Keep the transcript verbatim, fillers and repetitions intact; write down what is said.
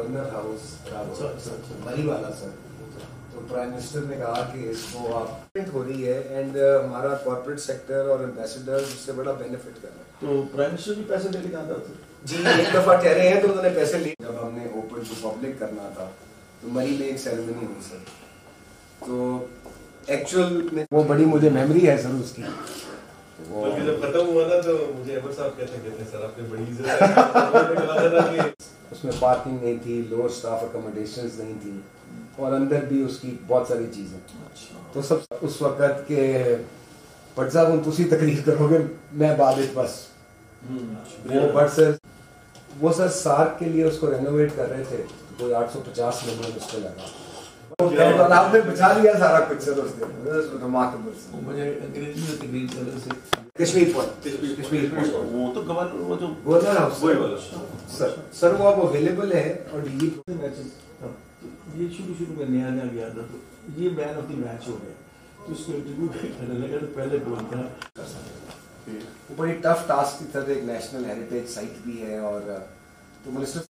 Governor house मरी वाला sir, तो प्राइम मिनिस्टर ने कहा कि इसको आप हो रही है एंड हमारा कॉर्पोरेट सेक्टर और एम्बेसडर उससे बड़ा बेनिफिट कर रहा है। तो प्राइम मिनिस्टर भी पैसे लेके जाता था जी, एक दफा कह रहे हैं तो उन्होंने पैसे लिए। जब हमने ओपन टू पब्लिक करना था तो मरी में एक सेरेमनी हुई सर, तो एक्चुअल में वो बड़ी मुझे मेमोरी है सर उसकी। वो जब खत्म हुआ ना तो मुझे अहमद साहब कहते कहते सर आपने बड़ी इज्जत है। उसमें पार्किंग नहीं थी, लोअर स्टाफ अकोमोडेशंस नहीं थी और अंदर भी उसकी बहुत सारी चीजें। तो सब उस वक्त के बट साहब हम तुसी तकरीर करोगे, मैं बाद बस वो बट सर वो सर सार्क के लिए उसको रेनोवेट कर रहे थे, कोई आठ सौ पचास मिलियन उसको लगा। तो आपने बचा लिया सारा कुछ सर उस दिन। रिमार्केबल। मुझे अंग्रेजी में तकरीर कर रहे थे कश्मीर पॉइंट, कश्मीर पॉइंट वो तो गवर्नर वो जो गवर्नर हाउस सर सर वो अब अवेलेबल है और डीजी ये शुरू शुरू में नया नया गया था तो ये मैन ऑफ द मैच हो गया, तो इसको इंटरव्यू करने लगा तो पहले बोलता कर सकते। वो बड़ी टफ टास्क की तरह एक नेशनल हेरिटेज साइट भी है और तो मिनिस्टर